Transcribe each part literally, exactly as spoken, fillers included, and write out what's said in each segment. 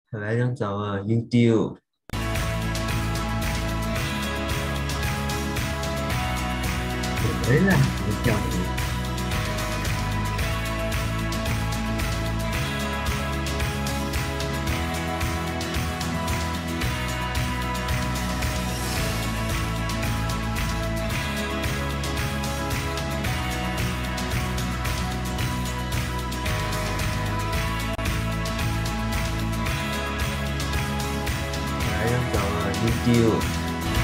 来样找啊，YouTube。来啦，我叫你。来样找啊，YouTube。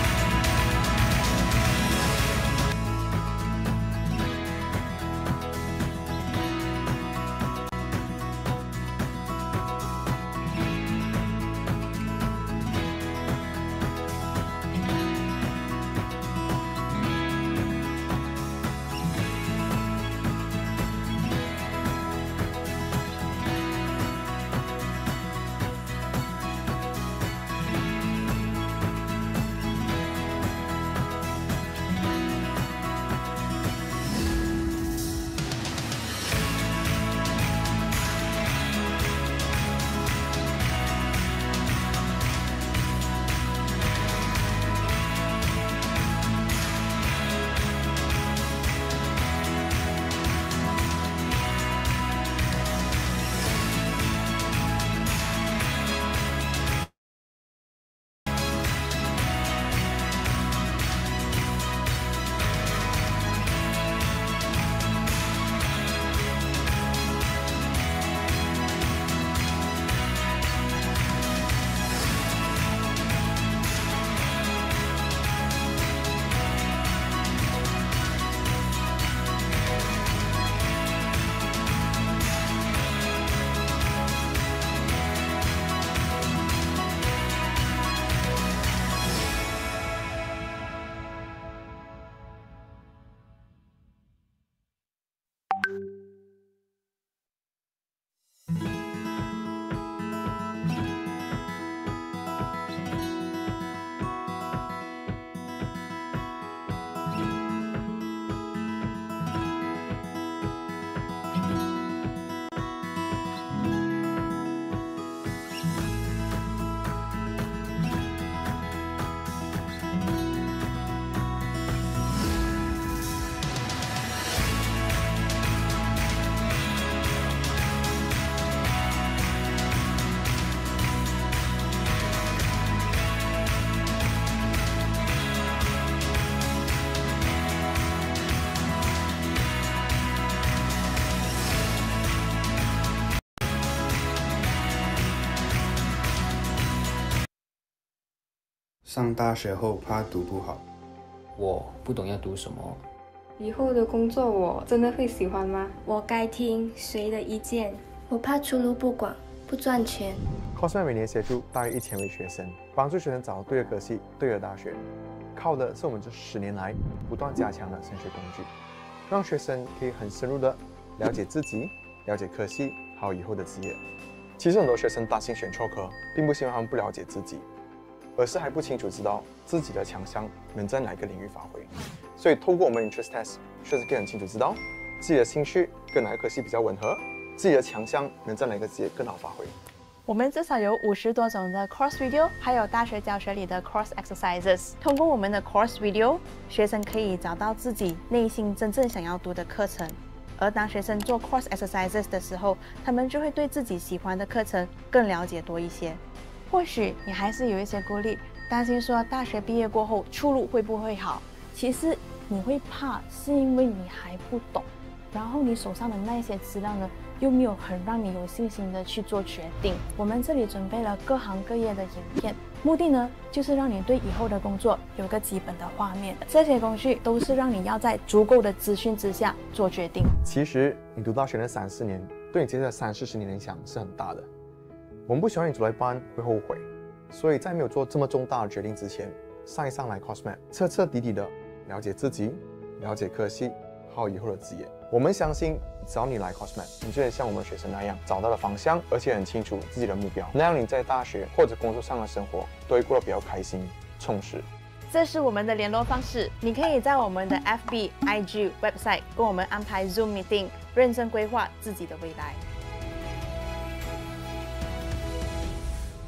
上大学后怕读不好， 我不懂要读什么。 以后的工作我真的会喜欢吗？ 我该听谁的意见？我怕出路不广，不赚钱。 Cosmet 每年协助大约一千位学生，帮助学生找到对的科系、对的大学，靠的是我们这十年来不断加强的升学工具，让学生可以很深入的了解自己、了解科系，还有以后的职业。其实很多学生担心选错科，并不是因为他们不了解自己，而是还不清楚知道自己的强项能在哪个领域发挥。所以透过我们 Interest Test， 学生可以很清楚知道自己的兴趣跟哪个科系比较吻合，自己的强项能在哪个职业更好发挥。 我们至少有五十多种的 course video， 还有大学教学里的 course exercises。通过我们的 course video， 学生可以找到自己内心真正想要读的课程。而当学生做 course exercises 的时候，他们就会对自己喜欢的课程更了解多一些。或许你还是有一些顾虑，担心说大学毕业过后出路会不会好？其实你会怕，是因为你还不懂，然后你手上的那些资料呢，又没有很让你有信心的去做决定。我们这里准备了各行各业的影片，目的呢就是让你对以后的工作有个基本的画面。这些工具都是让你要在足够的资讯之下做决定。 其实你读大学那三四年，对你接下来三四十年的影响是很大的。我们不希望你读了一半会后悔，所以在没有做这么重大的决定之前，上一上来 Cosmet， 彻彻底底的了解自己，了解科系，还有以后的职业。我们相信，只要你来 Cosmet， 你就能像我们学生那样找到了方向，而且很清楚自己的目标，那样你在大学或者工作上的生活都会过得比较开心、充实。 这是我们的联络方式，你可以在我们的 F B、I G、Website 跟我们安排 Zoom meeting， 认真规划自己的未来。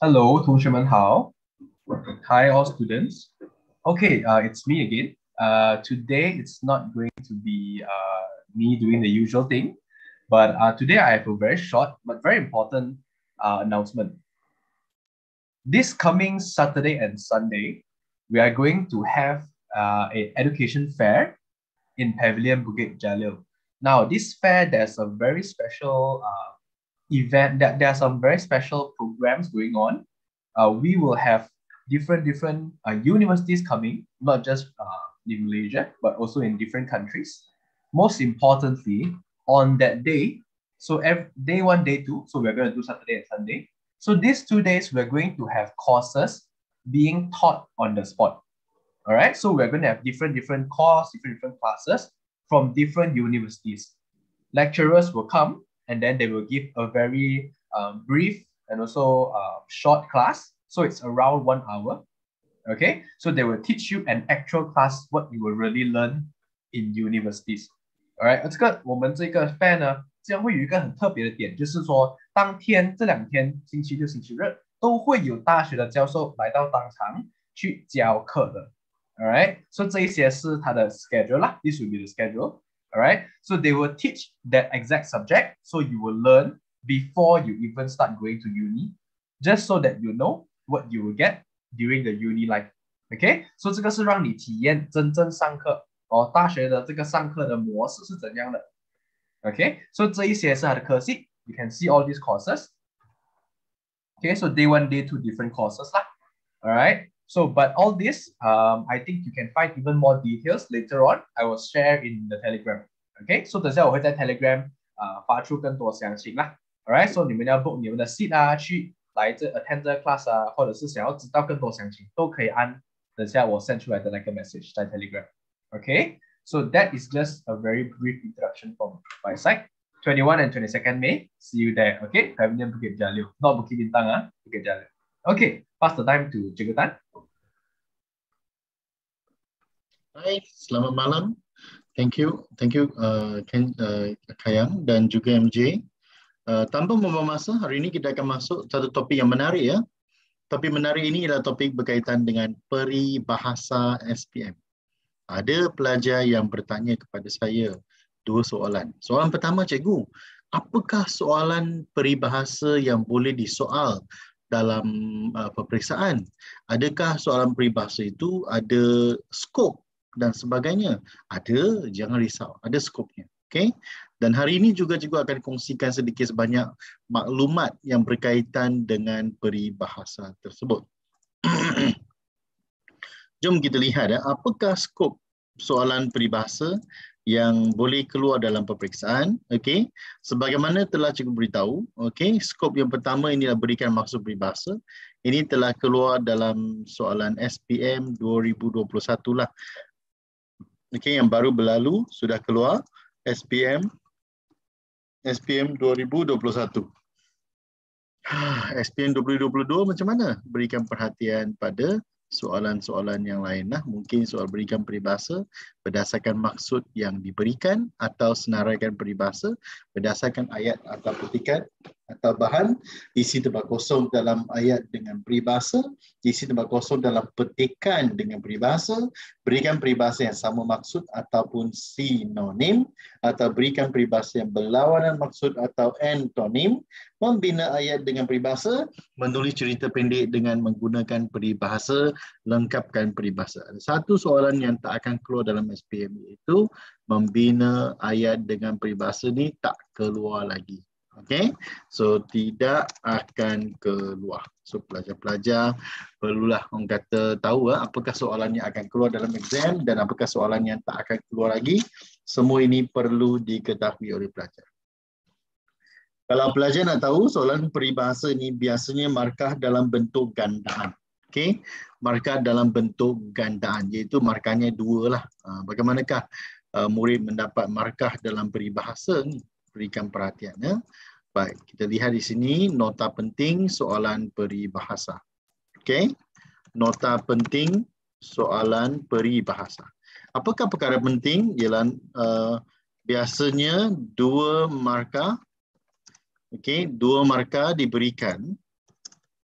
Hello, 同学们好. Hi, all students. Okay, uh, it's me again. Uh, today, it's not going to be uh, me doing the usual thing, but uh, today I have a very short but very important uh, announcement. This coming Saturday and Sunday, we are going to have uh, an education fair in Pavilion Bukit Jalil. Now, this fair, there's a very special uh, event, that there are some very special programs going on. Uh, we will have different different uh, universities coming, not just uh, in Malaysia, but also in different countries. Most importantly, on that day, so every, day one, day two, so we're going to do Saturday and Sunday. So these two days, we're going to have courses being taught on the spot. All right, so we're going to have different different courses, different different classes from different universities. Lecturers will come and then they will give a very um, brief and also uh, short class. So it's around one hour. Okay, so they will teach you an actual class, what you will really learn in universities. All right, 这个我们这个 fair 呢，将会有一个很特别的点，就是说当天这两天星期六、星期日都会有大学的教授来到当场去教课的。All right, so 这一些是它的 schedule 啦 ，this will be the schedule. All right, so they will teach that exact subject, so you will learn before you even start going to uni, just so that you know what you will get during the uni life. Okay, so 这个是让你体验真正上课哦，大学的这个上课的模式是怎样的。Okay, so 这一些是它的科系 ，you can see all these courses. Okay, so day one, day two, different courses lah. All right. So, but all this, um, I think you can find even more details later on. I will share in the Telegram. Okay, so 等下我会在 Telegram 啊、呃、发出更多详情啦。Alright, so 你们要 book 你们的 seat 啊，去来这 attend 这 class 啊，或者是想要知道更多详情，都可以按等下我 send 出来的那个 message 在 Telegram. Okay, so that is just a very brief introduction from my side. twenty-first and twenty-second May, see you there. Okay, Pavilion Bukit Jalil, not Bukit Bintang ah, Bukit Jalil. Okay, pass the time to Cikgu Tan. Hai, selamat malam. Thank you, thank you uh, Ken, uh, Kayang dan juga M J. Uh, tanpa membuang masa, hari ini kita akan masuk satu topik yang menarik ya. Topik menarik ini adalah topik berkaitan dengan peribahasa S P M. Ada pelajar yang bertanya kepada saya dua soalan. Soalan pertama, cikgu, apakah soalan peribahasa yang boleh disoal dalam uh, peperiksaan? Adakah soalan peribahasa itu ada skop dan sebagainya? Ada, jangan risau, ada skopnya. Okay? Dan hari ini juga cikgu akan kongsikan sedikit sebanyak maklumat yang berkaitan dengan peribahasa tersebut. Jom kita lihat ya, apakah skop soalan peribahasa yang boleh keluar dalam peperiksaan. Okay? Sebagaimana telah cikgu beritahu, okay, skop yang pertama ini adalah berikan maksud peribahasa. Ini telah keluar dalam soalan S P M dua ribu dua puluh satu lah. Okay, yang baru berlalu sudah keluar S P M S P M dua ribu dua puluh satu. S P M dua ribu dua puluh dua macam mana? Berikan perhatian pada soalan-soalan yang lain lah. Mungkin soal berikan peribahasa berdasarkan maksud yang diberikan atau senaraikan peribahasa berdasarkan ayat atau petikan atau bahan, isi tempat kosong dalam ayat dengan peribahasa, isi tempat kosong dalam petikan dengan peribahasa, berikan peribahasa yang sama maksud ataupun sinonim, atau berikan peribahasa yang berlawanan maksud atau antonim, membina ayat dengan peribahasa, menulis cerita pendek dengan menggunakan peribahasa, lengkapkan peribahasa. Ada satu soalan yang tak akan keluar dalam S P M iaitu membina ayat dengan peribahasa ni tak keluar lagi. Okay, so tidak akan keluar. So pelajar-pelajar perlulah orang kata tahu uh, apakah soalan yang akan keluar dalam exam dan apakah soalan yang tak akan keluar lagi. Semua ini perlu diketahui oleh pelajar. Kalau pelajar nak tahu, soalan peribahasa ini biasanya markah dalam bentuk gandaan. Okay, markah dalam bentuk gandaan, iaitu markahnya dua lah. Uh, bagaimanakah uh, murid mendapat markah dalam peribahasa ni? Berikan perhatian ya. Baik, kita lihat di sini nota penting soalan peribahasa. Okey. Nota penting soalan peribahasa. Apakah perkara penting? Ialah uh, biasanya dua markah. Okey, dua markah diberikan.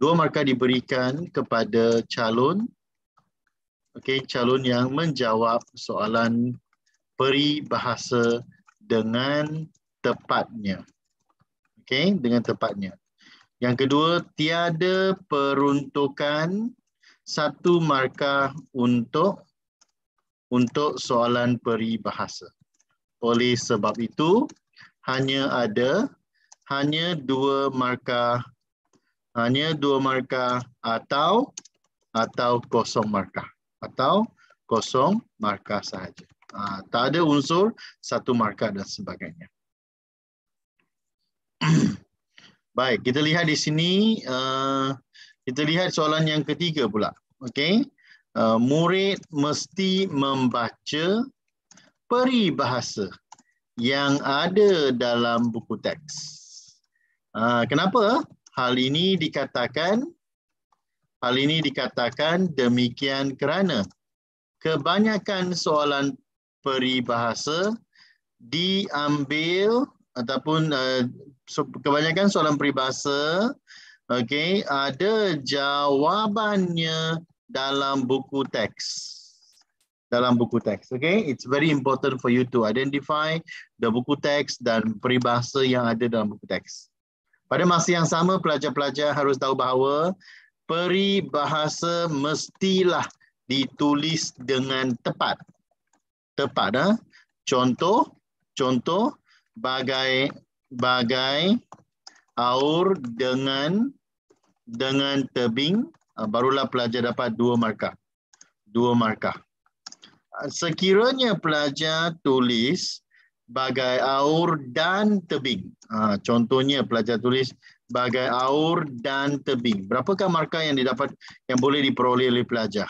Dua markah diberikan kepada calon, okey, calon yang menjawab soalan peribahasa dengan tepatnya. Okey, dengan tepatnya. Yang kedua, tiada peruntukan satu markah untuk untuk soalan peribahasa. Oleh sebab itu, hanya ada hanya dua markah hanya dua markah atau atau kosong markah atau kosong markah sahaja. Ha, tak ada unsur satu markah dan sebagainya. Baik, kita lihat di sini. Uh, kita lihat soalan yang ketiga pula. Okey, uh, murid mesti membaca peribahasa yang ada dalam buku teks. Uh, kenapa? Hal ini dikatakan hal ini dikatakan demikian kerana kebanyakan soalan peribahasa diambil ataupun uh, so, kebanyakan soalan peribahasa okey ada jawabannya dalam buku teks. Dalam buku teks. Okay, it's very important for you to identify the buku teks dan peribahasa yang ada dalam buku teks. Pada masa yang sama, pelajar-pelajar harus tahu bahawa peribahasa mestilah ditulis dengan tepat. Tepat, ha? Contoh, contoh bagai bagai aur dengan dengan tebing, barulah pelajar dapat dua markah. Dua markah. Sekiranya pelajar tulis bagai aur dan tebing. Ha, contohnya pelajar tulis bagai aur dan tebing. Berapakah markah yang didapat yang boleh diperoleh oleh pelajar?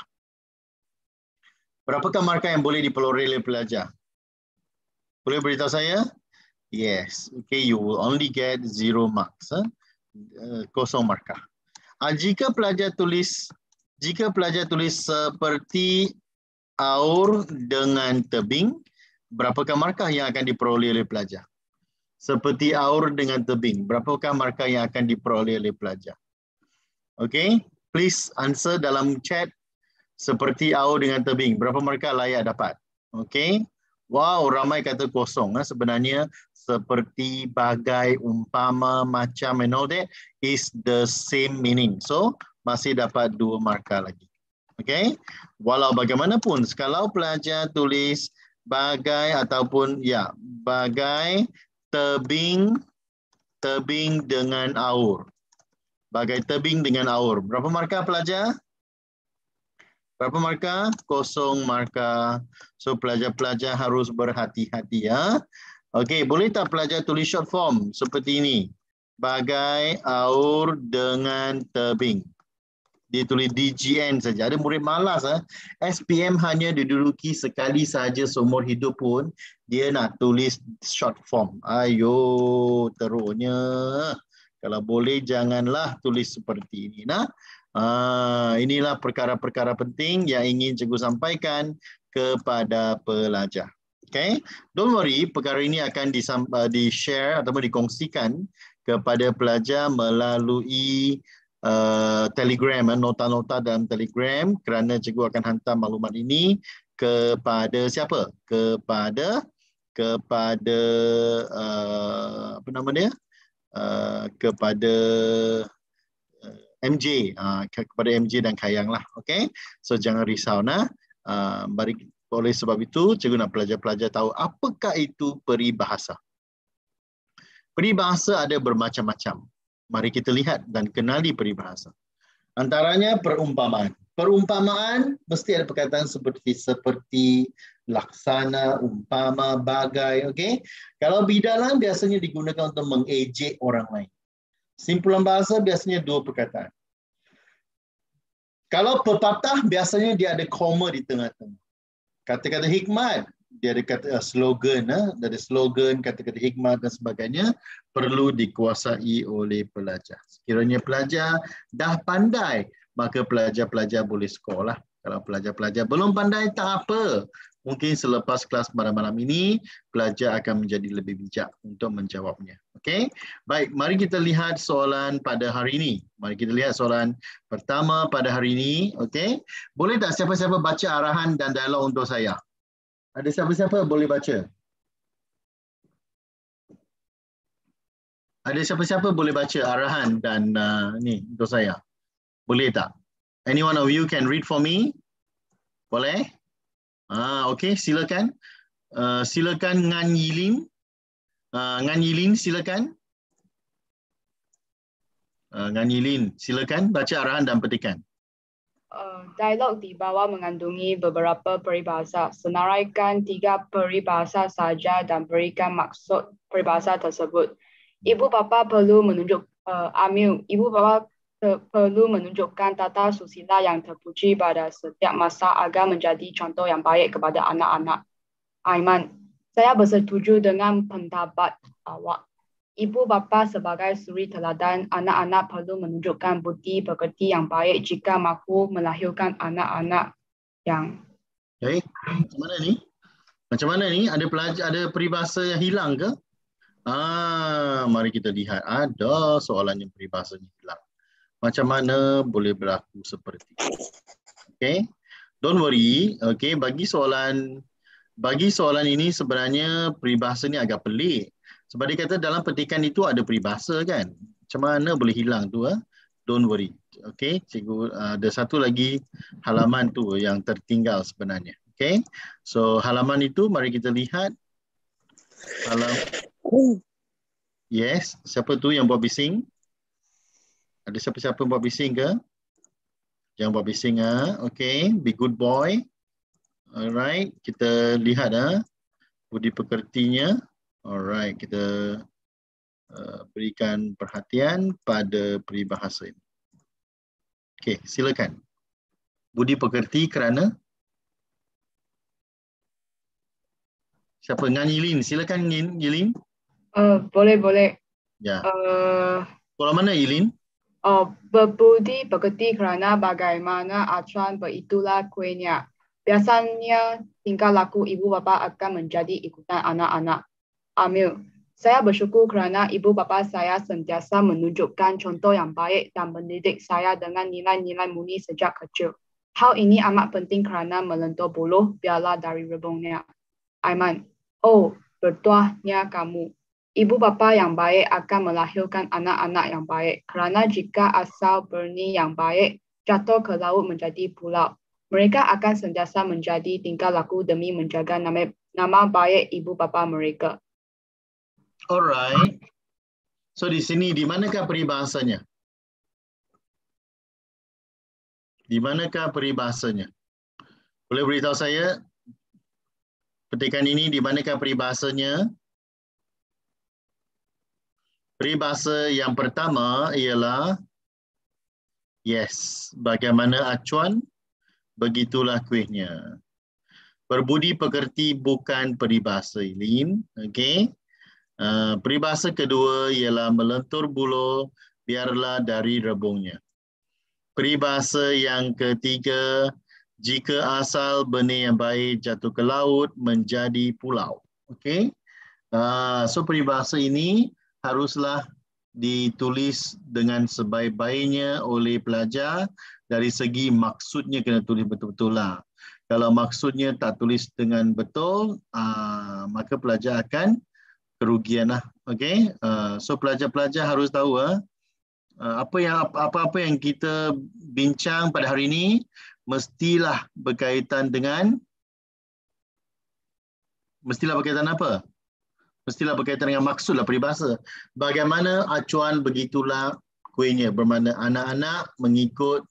Berapakah markah yang boleh diperoleh oleh pelajar? Boleh beritahu saya? Yes. Okay, you will only get zero marks. Ha? Uh, kosong markah. Ha, jika pelajar tulis jika pelajar tulis seperti aur dengan tebing, berapakah markah yang akan diperoleh oleh pelajar? Seperti aur dengan tebing, berapakah markah yang akan diperoleh oleh pelajar? Okay, please answer dalam chat. Seperti aur dengan tebing, berapa markah layak dapat? Okay, wow, ramai kata kosong. Sebenarnya seperti, bagai, umpama, macam, and all that is the same meaning. So masih dapat dua markah lagi. Okay, walau bagaimanapun, kalau pelajar tulis bagai ataupun ya bagai tebing tebing dengan aur, bagai tebing dengan aur, berapa markah pelajar? Berapa markah? Kosong markah. So pelajar-pelajar harus berhati-hati ya. Okey, boleh tak pelajar tulis short form seperti ini? Bagai aur dengan tebing. Dia tulis D G N saja. Ada murid malas. Eh? S P M hanya diduduki sekali saja seumur hidup pun dia nak tulis short form. Ayo, teruknya. Kalau boleh janganlah tulis seperti ini. Nah, ah, inilah perkara-perkara penting yang ingin cikgu sampaikan kepada pelajar. Okay, don't worry, perkara ini akan di-share ataupun dikongsikan kepada pelajar melalui Uh, Telegram, nota-nota dalam Telegram, kerana cikgu akan hantar maklumat ini kepada siapa? Kepada kepada uh, apa nama dia? Uh, kepada uh, M J, uh, kepada M J dan Kayang lah. Okay, so jangan risau nah. Uh, mari, oleh sebab itu, cikgu nak pelajar-pelajar tahu apakah itu peribahasa. Peribahasa ada bermacam-macam. Mari kita lihat dan kenali peribahasa. Antaranya perumpamaan. Perumpamaan mesti ada perkataan seperti seperti, laksana, umpama, bagai. Okey. Kalau bidalan biasanya digunakan untuk mengejek orang lain. Simpulan bahasa biasanya dua perkataan. Kalau pepatah biasanya dia ada koma di tengah-tengah. Kata-kata hikmat, dia ada kata uh, slogan, uh, ada slogan, kata-kata hikmat dan sebagainya perlu dikuasai oleh pelajar. Sekiranya pelajar dah pandai, maka pelajar-pelajar boleh sekolah. Kalau pelajar-pelajar belum pandai, tak apa. Mungkin selepas kelas pada malam ini, pelajar akan menjadi lebih bijak untuk menjawabnya. Okey, baik, mari kita lihat soalan pada hari ini. Mari kita lihat soalan pertama pada hari ini. Okey, boleh tak siapa-siapa baca arahan dan dialog untuk saya? Ada siapa-siapa boleh baca? Ada siapa-siapa boleh baca arahan dan uh, ni untuk saya? Boleh tak? Any one of you can read for me? Boleh? Ah, okey, silakan. Uh, silakan Ngan Yilin. Uh, Ngan Yilin, silakan. Uh, Ngan Yilin, silakan baca arahan dan petikan. Uh, dialog di bawah mengandungi beberapa peribahasa. Senaraikan tiga peribahasa saja dan berikan maksud peribahasa tersebut. Ibu bapa perlu menunjuk uh, Amil. Ibu bapa perlu menunjukkan tata susila yang terpuji pada setiap masa agar menjadi contoh yang baik kepada anak-anak. Aiman, saya bersetuju dengan pendapat awak. Ibu bapa sebagai suri teladan, anak-anak perlu menunjukkan budi pekerti yang baik jika mahu melahirkan anak-anak yang... Okay. Macam mana ni? Macam mana ni? Ada pelajar, ada peribahasa yang hilang ke? Ah, mari kita lihat. Ada soalan yang peribahasanya hilang. Macam mana boleh berlaku seperti itu? Okay, don't worry. Okay, bagi soalan bagi soalan ini sebenarnya peribahasa ni agak pelik. Sebab dia kata dalam petikan itu ada peribahasa kan. Macam mana boleh hilang tu? Eh? Don't worry. Okay, cikgu ada satu lagi halaman tu yang tertinggal sebenarnya. Okay, so halaman itu mari kita lihat. Halaman. Yes, siapa tu yang buat bising? Ada siapa-siapa buat bising ke? Jangan buat bising ah. Okay, be good boy. Alright, kita lihat ah budi pekertinya. Alright, kita uh, berikan perhatian pada peribahasa ini. Okay, silakan. Budi pekerti kerana siapa? Ngan Yilin, silakan Ngan Yilin. Uh, boleh boleh. Ya. Uh, Sekolah mana Yilin? Oh, berbudi pekerti kerana bagaimana acuan beritulah kuenya. Biasanya tingkah laku ibu bapa akan menjadi ikutan anak-anak. Amil, saya bersyukur kerana ibu bapa saya sentiasa menunjukkan contoh yang baik dan mendidik saya dengan nilai-nilai murni sejak kecil. Hal ini amat penting kerana melentur buluh biarlah dari rebungnya. Aiman, oh, bertuahnya kamu. Ibu bapa yang baik akan melahirkan anak-anak yang baik kerana jika asal benih yang baik jatuh ke laut menjadi pulau, mereka akan sentiasa menjadi tingkah laku demi menjaga nama, nama baik ibu bapa mereka. Alright. So di sini di manakah peribahasanya? Di manakah peribahasanya? Boleh beritahu saya petikan ini di manakah peribahasanya? Peribahasa yang pertama ialah yes, bagaimana acuan, begitulah kuihnya. Berbudi pekerti bukan peribahasa Yilin. Okay. Uh, peribahasa kedua ialah melentur buluh, biarlah dari rebungnya. Peribahasa yang ketiga, jika asal benih yang baik jatuh ke laut menjadi pulau. Okay. Uh, so peribahasa ini haruslah ditulis dengan sebaik-baiknya oleh pelajar. Dari segi maksudnya kena tulis betul-betul lah. Kalau maksudnya tak tulis dengan betul, uh, maka pelajar akan kerugian lah. Okay? Uh, so pelajar-pelajar harus tahu uh, apa yang apa-apa yang kita bincang pada hari ini mestilah berkaitan dengan mestilah berkaitan apa? Mestilah berkaitan dengan maksudlah peribahasa. Bagaimana acuan begitulah kuihnya. Bermakna anak-anak mengikut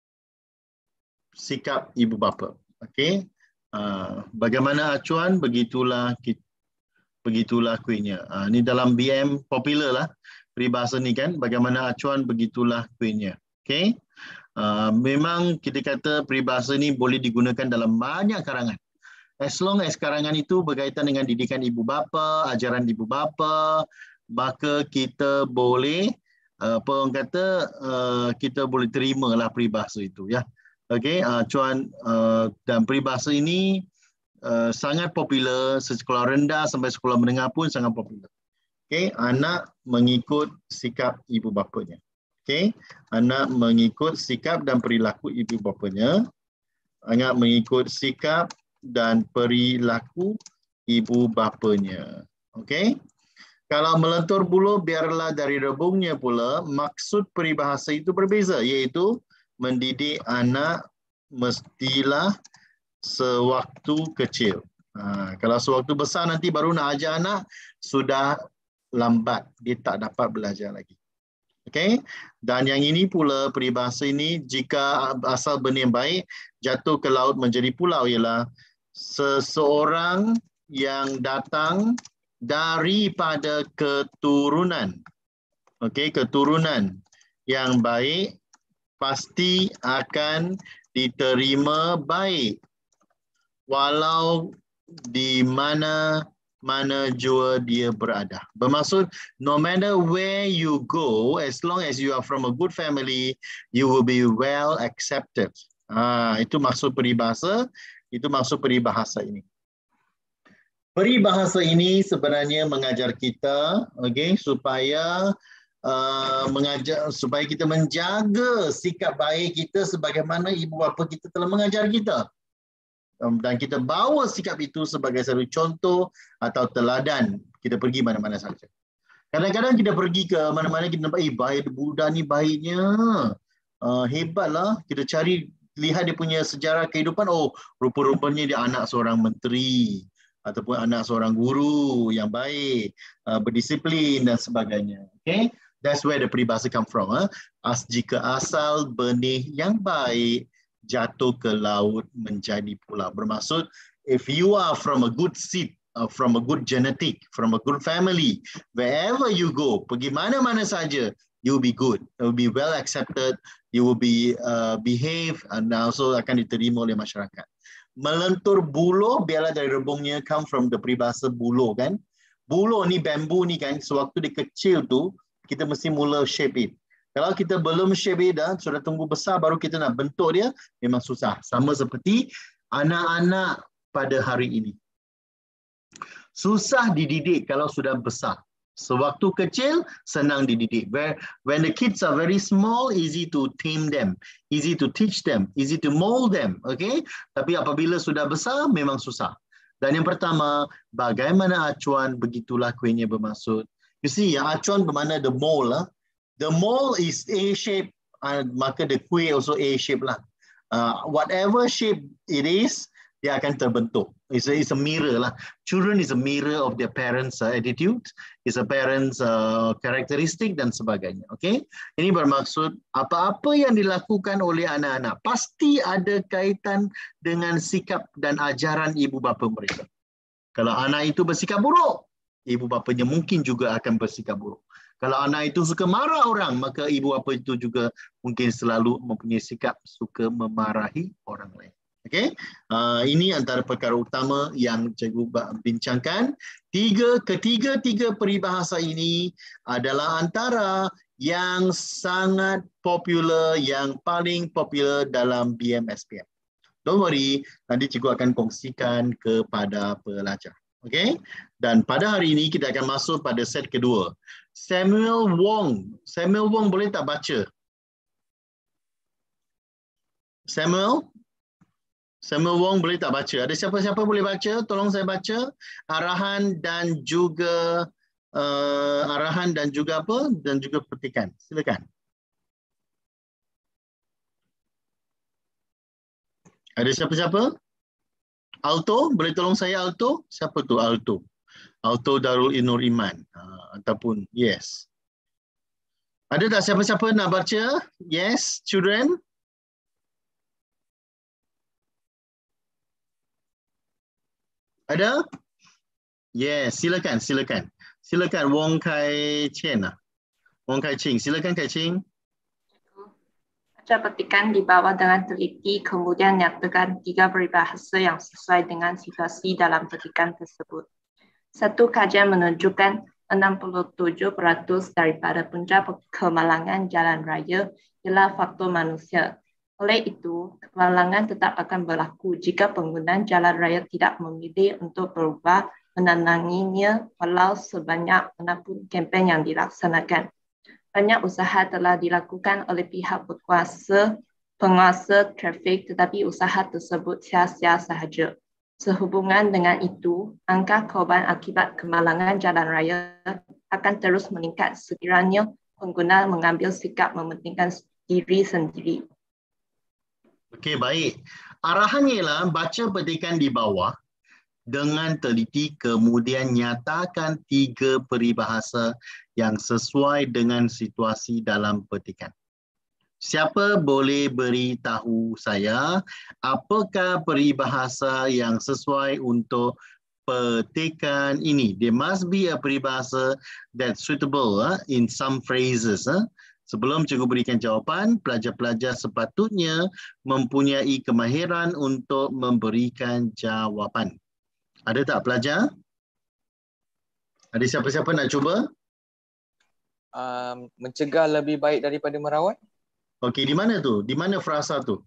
sikap ibu bapa. Okey. Uh, bagaimana acuan begitulah begitulah kuihnya. Uh, ini dalam B M popular lah peribahasa ni kan. Bagaimana acuan begitulah kuihnya. Okey. Uh, memang kita kata peribahasa ni boleh digunakan dalam banyak karangan. As long as karangan itu berkaitan dengan didikan ibu bapa, ajaran ibu bapa, maka kita boleh apa orang kata uh, kita boleh terimalah peribahasa itu ya. Okey, acuan uh, dan peribahasa ini uh, sangat popular, sekolah rendah sampai sekolah menengah pun sangat popular. Okay, anak mengikut sikap ibu bapanya. Okay, anak mengikut sikap dan perilaku ibu bapanya. Anak mengikut sikap dan perilaku ibu bapanya. Okay. Kalau melentur bulu, biarlah dari rebungnya pula. Maksud peribahasa itu berbeza, iaitu mendidik anak mestilah sewaktu kecil. Ha, kalau sewaktu besar nanti baru nak ajar anak, sudah lambat, dia tak dapat belajar lagi. Okay? Dan yang ini pula, peribahasa ini, jika asal benih yang baik, jatuh ke laut menjadi pulau, ialah seseorang yang datang daripada keturunan, okay, keturunan yang baik pasti akan diterima baik walau di mana mana jua dia berada. Bermaksud, no matter where you go, as long as you are from a good family, you will be well accepted. Ah, itu maksud peribahasa, itu maksud peribahasa ini. Peribahasa ini sebenarnya mengajar kita, okay, supaya uh, mengajar supaya kita menjaga sikap baik kita sebagaimana ibu bapa kita telah mengajar kita, um, dan kita bawa sikap itu sebagai satu contoh atau teladan kita pergi mana-mana saja. Kadang-kadang kita pergi ke mana-mana kita nampak, eh baik budak ni baiknya, uh, hebatlah. Kita cari lihat dia punya sejarah kehidupan, oh rupa-rupanya dia anak seorang menteri, ataupun anak seorang guru yang baik, uh, berdisiplin dan sebagainya. Okay, that's where the peribahasa come from. Huh? As jika asal benih yang baik jatuh ke laut menjadi pulau. Bermaksud, if you are from a good seed, uh, from a good genetic, from a good family, wherever you go, pergi mana-mana saja, you will be good, you will be well accepted, you will be uh, behave, and also akan diterima oleh masyarakat. Melentur buluh, biarlah dari rebungnya, come from the peribahasa buluh kan. Buluh ni, bambu ni kan, sewaktu dia kecil tu, kita mesti mula shape it. Kalau kita belum shape it dah, sudah tunggu besar baru kita nak bentuk dia, memang susah. Sama seperti anak-anak pada hari ini. Susah dididik kalau sudah besar. Sewaktu kecil, senang dididik. Where, when the kids are very small, easy to tame them, easy to teach them, easy to mold them. Okay? Tapi apabila sudah besar, memang susah. Dan yang pertama, bagaimana acuan, begitulah kuihnya bermaksud. You see, yang acuan bermakna the mold lah. The mold is A-shape, uh, maka the kuih also A-shape lah. Uh, whatever shape it is, dia akan terbentuk. It's a, it's a mirror lah. Children is a mirror of their parents' uh, attitude, is a parents' uh, characteristic dan sebagainya. Okay? Ini bermaksud apa-apa yang dilakukan oleh anak-anak pasti ada kaitan dengan sikap dan ajaran ibu bapa mereka. Kalau anak itu bersikap buruk, ibu bapanya mungkin juga akan bersikap buruk. Kalau anak itu suka marah orang, maka ibu bapa itu juga mungkin selalu mempunyai sikap suka memarahi orang lain. Okay, uh, ini antara perkara utama yang cikgu bincangkan. Tiga, ketiga-tiga peribahasa ini adalah antara yang sangat popular, yang paling popular dalam B M S P M. Don't worry, nanti cikgu akan kongsikan kepada pelajar. Okay, dan pada hari ini kita akan masuk pada set kedua. Samuel Wong. Samuel Wong boleh tak baca? Samuel? Samuel Wong boleh tak baca? Ada siapa-siapa boleh baca? Tolong saya baca arahan dan juga uh, arahan dan juga apa? Dan juga petikan. Silakan. Ada siapa-siapa? Alto, boleh tolong saya Alto? Siapa tu Alto? Alto Darul Inur Iman uh, ataupun yes. Ada tak siapa-siapa nak baca? Yes, children. Ada? Yes, silakan, silakan. Silakan Wong Kai Chen. Wong Kai Ching, silakan Kai Ching. Baca petikan di bawah dengan teliti, kemudian nyatakan tiga peribahasa yang sesuai dengan situasi dalam petikan tersebut. Satu, kajian menunjukkan enam puluh tujuh peratus daripada punca kemalangan jalan raya ialah faktor manusia. Oleh itu, kemalangan tetap akan berlaku jika pengguna jalan raya tidak memilih untuk berubah menenanginya walau sebanyak manapun kempen yang dilaksanakan. Banyak usaha telah dilakukan oleh pihak berkuasa penguasa trafik, tetapi usaha tersebut sia-sia sahaja. Sehubungan dengan itu, angka korban akibat kemalangan jalan raya akan terus meningkat sekiranya pengguna mengambil sikap mementingkan diri sendiri. Okey, baik. Arahannya ialah baca petikan di bawah dengan teliti, kemudian nyatakan tiga peribahasa yang sesuai dengan situasi dalam petikan. Siapa boleh beritahu saya apakah peribahasa yang sesuai untuk petikan ini? There must be a peribahasa that's suitable uh, in some phrases. Uh. Sebelum cikgu berikan jawapan, pelajar-pelajar sepatutnya mempunyai kemahiran untuk memberikan jawapan. Ada tak pelajar? Ada siapa-siapa nak cuba? Um, mencegah lebih baik daripada merawat. Okey, di mana tu? Di mana frasa tu?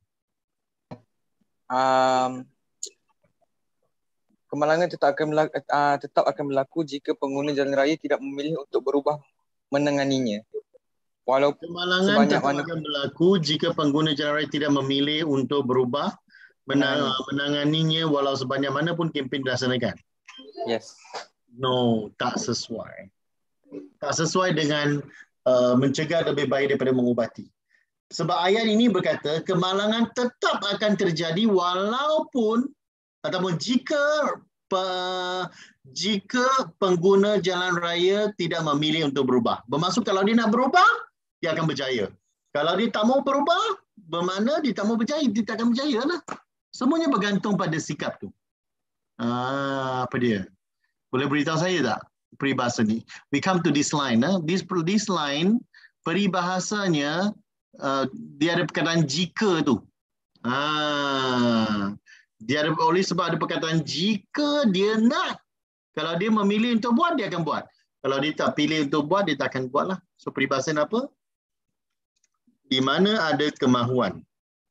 Um, kemalangan tetap akan berlaku, uh, tetap akan berlaku jika pengguna jalan raya tidak memilih untuk berubah menanganinya. Walaupun kemalangan tetap mana... akan berlaku jika pengguna jalan raya tidak memilih untuk berubah menang, menanganinya walau sebanyak mana pun kempen dilaksanakan. Yes. No, tak sesuai. Tak sesuai dengan uh, mencegah lebih baik daripada mengubati. Sebab ayat ini berkata kemalangan tetap akan terjadi walaupun ataupun jika pe, jika pengguna jalan raya tidak memilih untuk berubah. Bermaksud kalau dia nak berubah, dia akan berjaya. Kalau dia tak mau berubah, bermakna dia tak mau berjaya, dia tak akan berjaya lah. Semuanya bergantung pada sikap tu. Ah, apa dia? Boleh beritahu saya tak peribahasa ni? We come to this line. Eh? This, this line, peribahasanya, uh, dia ada perkataan jika tu. Ah, dia ada, oleh sebab ada perkataan jika dia nak. Kalau dia memilih untuk buat, dia akan buat. Kalau dia tak pilih untuk buat, dia tak akan buat lah. So peribahasa apa? Di mana ada kemahuan.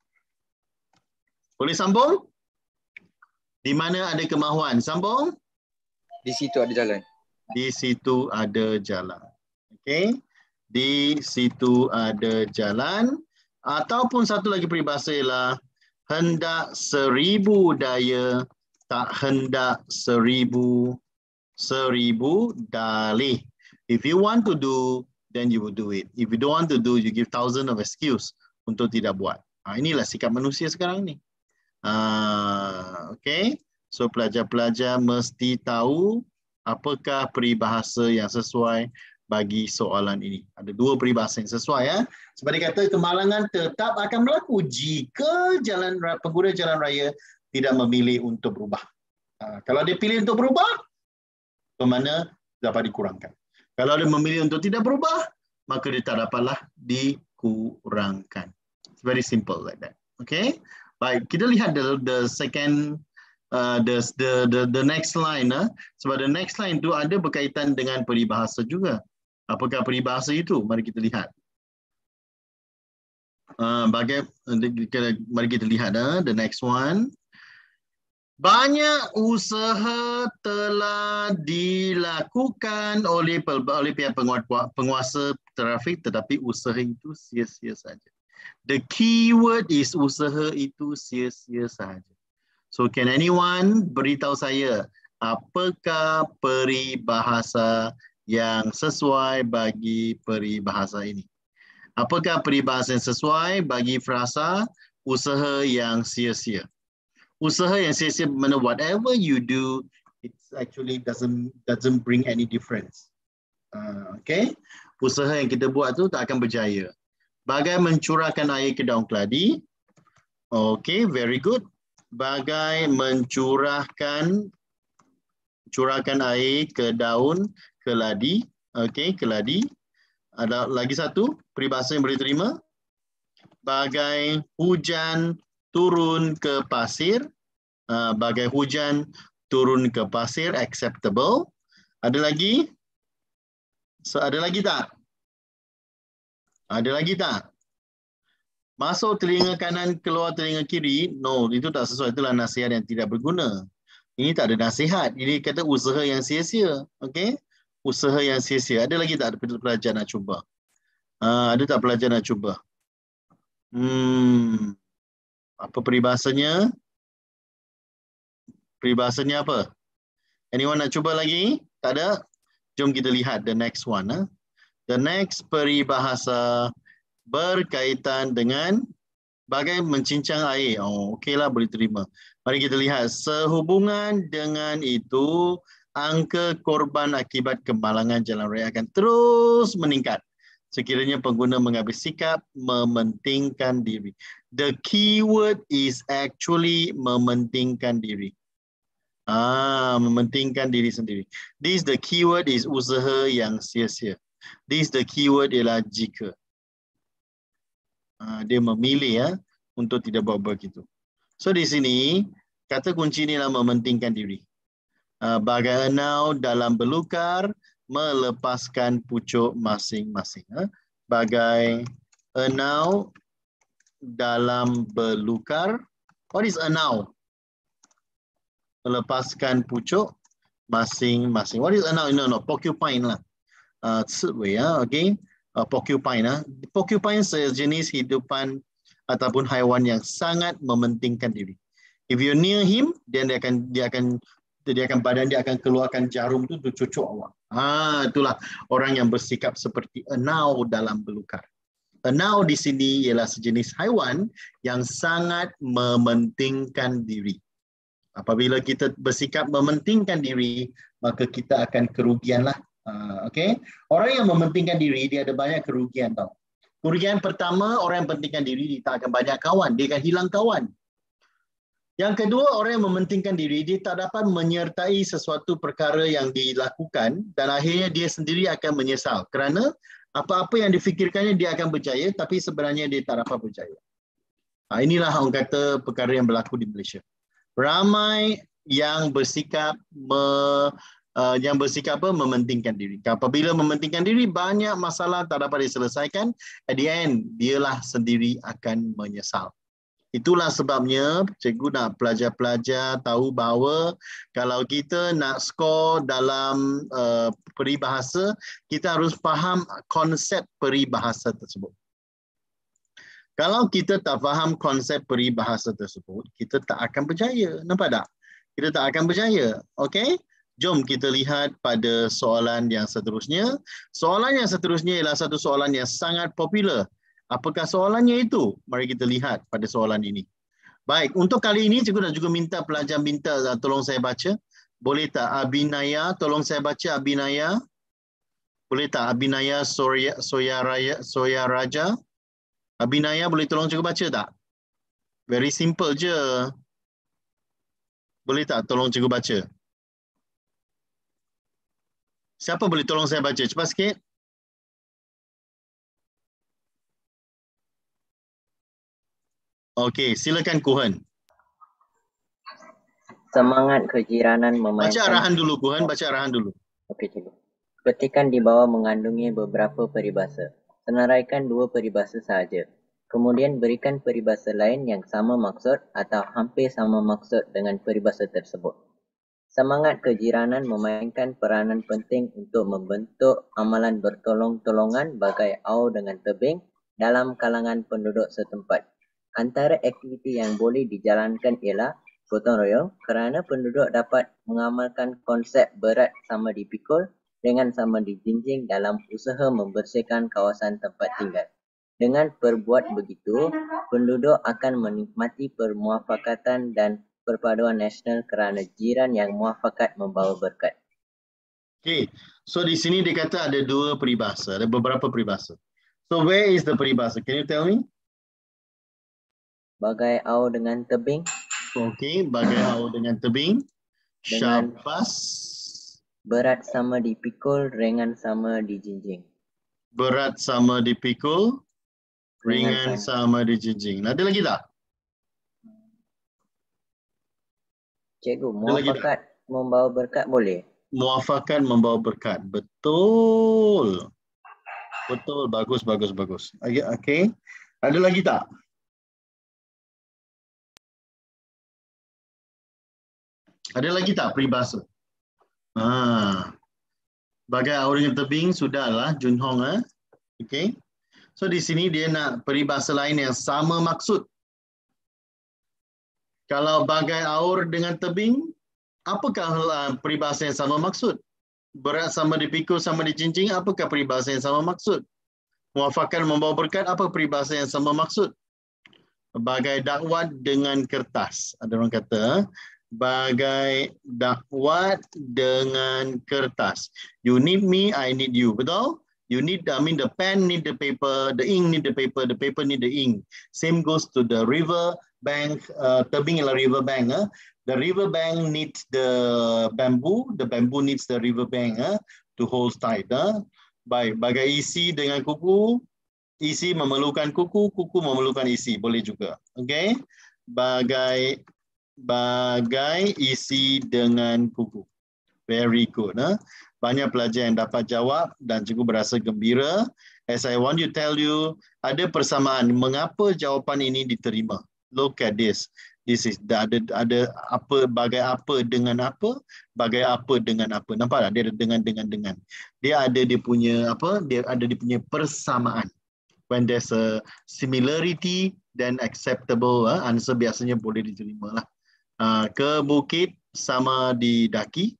Boleh sambung? Di mana ada kemahuan? Sambung? Di situ ada jalan. Di situ ada jalan. Okey. Di situ ada jalan. Ataupun satu lagi peribahasa ialah hendak seribu daya, tak hendak seribu seribu dalih. If you want to do, then you will do it. If you don't want to do, you give thousand of excuse untuk tidak buat. Ha, inilah sikap manusia sekarang ni. Uh, okay, so pelajar-pelajar mesti tahu apakah peribahasa yang sesuai bagi soalan ini. Ada dua peribahasa yang sesuai ya. Sebab dia kata kemalangan tetap akan berlaku jika jalan pengguna jalan raya tidak memilih untuk berubah. Uh, kalau dia pilih untuk berubah, bermakna dapat dikurangkan. Kalau dia memilih untuk tidak berubah, maka dia tak dapatlah dikurangkan. It's very simple like that. Okay. Baik, kita lihat the the second uh, the, the the the next line. Uh. Sebab the next line tu ada berkaitan dengan peribahasa juga. Apakah peribahasa itu? Mari kita lihat. Uh, bagai, mari kita lihat uh, the next one. Banyak usaha telah dilakukan oleh oleh pihak penguasa trafik, tetapi usaha itu sia-sia saja. The keyword is usaha itu sia-sia saja. So can anyone beritahu saya apakah peribahasa yang sesuai bagi peribahasa ini? Apakah peribahasa yang sesuai bagi frasa usaha yang sia-sia? Usaha yang sia-sia bermakna whatever you do, it actually doesn't doesn't bring any difference. Uh, okay, usaha yang kita buat tu tak akan berjaya. Bagai mencurahkan air ke daun keladi. Okay, very good. Bagai mencurahkan curahkan air ke daun keladi. Okay, keladi. Ada lagi satu peribahasa yang boleh terima. Bagai hujan turun ke pasir, uh, bagai hujan turun ke pasir, acceptable. Ada lagi? So, ada lagi tak? Ada lagi tak? Masuk telinga kanan, keluar telinga kiri. No, itu tak sesuai. Itulah nasihat yang tidak berguna. Ini tak ada nasihat. Ini kata usaha yang sia-sia. Okey? Usaha yang sia-sia. Ada lagi tak pelajar nak cuba? Uh, ada tak pelajar nak cuba? Hmm, apa peribahasanya? Peribahasanya apa? Anyone nak cuba lagi? Tak ada? Jom kita lihat the next one. Huh? The next peribahasa berkaitan dengan bagai mencincang air. Oh, okeylah, boleh terima. Mari kita lihat. Sehubungan dengan itu, angka korban akibat kemalangan jalan raya akan terus meningkat sekiranya pengguna mengambil sikap mementingkan diri. The keyword is actually mementingkan diri. Ah, mementingkan diri sendiri. This the keyword is usaha yang sia-sia. This the keyword ialah jika. Ah, dia memilih ya untuk tidak buat begitu. So di sini kata kunci ni adalah mementingkan diri. Ah, bagai enau dalam belukar melepaskan pucuk masing-masing. Ha? Bagai enau dalam belukar. What is enau? Melepaskan pucuk masing-masing. What is enau? No, no, porcupine lah. Uh, ya, okay. Uh, porcupine. Ha? Porcupine sejenis hidupan ataupun haiwan yang sangat mementingkan diri. If you near him, then dia akan dia akan dia akan badan dia akan keluarkan jarum tu untuk cucuk awak. Ah, itulah orang yang bersikap seperti enau dalam belukar. Enau di sini ialah sejenis haiwan yang sangat mementingkan diri. Apabila kita bersikap mementingkan diri, maka kita akan kerugianlah. Ah, okey. Orang yang mementingkan diri dia ada banyak kerugian tau. Kerugian pertama, orang yang mementingkan diri dia tak akan banyak kawan, dia akan hilang kawan. Yang kedua, orang yang mementingkan diri, dia tak dapat menyertai sesuatu perkara yang dilakukan dan akhirnya dia sendiri akan menyesal. Kerana apa-apa yang difikirkannya dia akan berjaya, tapi sebenarnya dia tak dapat berjaya. Nah, inilah orang kata perkara yang berlaku di Malaysia. Ramai yang bersikap me, uh, yang bersikap apa? Mementingkan diri. Apabila mementingkan diri, banyak masalah tak dapat diselesaikan. At the end, dialah sendiri akan menyesal. Itulah sebabnya cikgu nak pelajar-pelajar tahu bahawa kalau kita nak skor dalam uh, peribahasa, kita harus faham konsep peribahasa tersebut. Kalau kita tak faham konsep peribahasa tersebut, kita tak akan berjaya. Nampak tak? Kita tak akan berjaya. Okey? Jom kita lihat pada soalan yang seterusnya. Soalan yang seterusnya ialah satu soalan yang sangat popular. Apakah soalannya itu? Mari kita lihat pada soalan ini. Baik, untuk kali ini cikgu nak juga minta pelajar minta uh, tolong saya baca. Boleh tak Abinaya, tolong saya baca Abinaya. Boleh tak Abinaya Soya Soya Raya Soya Raja? Abinaya boleh tolong cikgu baca tak? Very simple je. Boleh tak tolong cikgu baca? Siapa boleh tolong saya baca? Cepat sikit. Okey, silakan Kuhan. Semangat kejiranan memainkan... Baca arahan dulu Kuhan, baca arahan dulu. Okey, cikgu. Petikan di bawah mengandungi beberapa peribahasa. Senaraikan dua peribahasa sahaja. Kemudian berikan peribahasa lain yang sama maksud atau hampir sama maksud dengan peribahasa tersebut. Semangat kejiranan memainkan peranan penting untuk membentuk amalan bertolong-tolongan bagai au dengan tebing dalam kalangan penduduk setempat. Antara aktiviti yang boleh dijalankan ialah gotong royong kerana penduduk dapat mengamalkan konsep berat sama dipikul dengan sama dijinjing dalam usaha membersihkan kawasan tempat tinggal. Dengan berbuat begitu, penduduk akan menikmati permuafakatan dan perpaduan nasional kerana jiran yang muafakat membawa berkat. Okay, so di sini dia kata ada dua peribahasa, ada beberapa peribahasa. So where is the peribahasa? Can you tell me? Bagai au dengan tebing. Okey, bagai au dengan tebing. Dengan Syabas. Berat sama dipikul, ringan sama dijinjing. Berat sama dipikul, ringan sama dijinjing. Ada lagi tak? Cikgu, muafakat membawa berkat boleh? Muafakat membawa berkat. Betul. Betul, bagus, bagus, bagus. Okey. Ada lagi tak? Ada lagi tak peribahasa? Ha. Bagai aur dengan tebing sudahlah Jun Hong eh. Okay. So di sini dia nak peribahasa lain yang sama maksud. Kalau bagai aur dengan tebing, apakah uh, peribahasa yang sama maksud? Berat sama dipikul sama dicincing, apakah peribahasa yang sama maksud? Muafakat membawa berkat, apa peribahasa yang sama maksud? Bagai dakwat dengan kertas. Ada orang kata, bagai dakwat dengan kertas. You need me, I need you. Betul? You need, I mean the pen need the paper, the ink need the paper, the paper need the ink. Same goes to the river bank, uh, tebing ialah river bank. Uh. The river bank needs the bamboo, the bamboo needs the river bank uh, to hold tight. Uh. Baik, bagai isi dengan kuku, isi memerlukan kuku, kuku memerlukan isi, boleh juga. Okay? Bagai bagai isi dengan kuku. Very good. Huh? Banyak pelajar yang dapat jawab dan cikgu berasa gembira. As I want to tell you, ada persamaan mengapa jawapan ini diterima. Look at this. This is ada ada apa bagai apa dengan apa, bagai apa dengan apa. Nampak tak? Dia ada dengan dengan dengan. Dia ada dia punya apa? Dia ada dia punya persamaan. When there's a similarity, then acceptable. Uh, answer biasanya boleh diterima lah. Uh, ke bukit sama didaki.